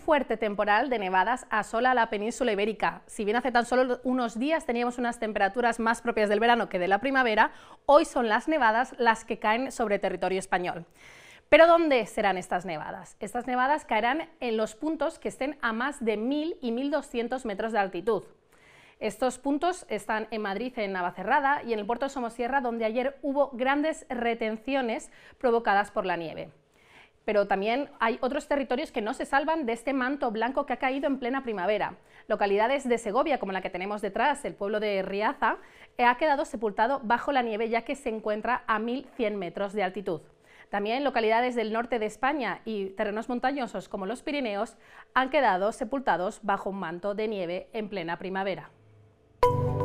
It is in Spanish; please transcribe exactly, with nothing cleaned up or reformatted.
fuerte temporal de nevadas asola la península ibérica. Si bien hace tan solo unos días teníamos unas temperaturas más propias del verano que de la primavera, hoy son las nevadas las que caen sobre territorio español. ¿Pero dónde serán estas nevadas? Estas nevadas caerán en los puntos que estén a más de mil y mil doscientos metros de altitud. Estos puntos están en Madrid, en Navacerrada, y en el puerto de Somosierra, donde ayer hubo grandes retenciones provocadas por la nieve. Pero también hay otros territorios que no se salvan de este manto blanco que ha caído en plena primavera. Localidades de Segovia, como la que tenemos detrás, el pueblo de Riaza, ha quedado sepultado bajo la nieve, ya que se encuentra a mil cien metros de altitud. También localidades del norte de España y terrenos montañosos como los Pirineos han quedado sepultados bajo un manto de nieve en plena primavera.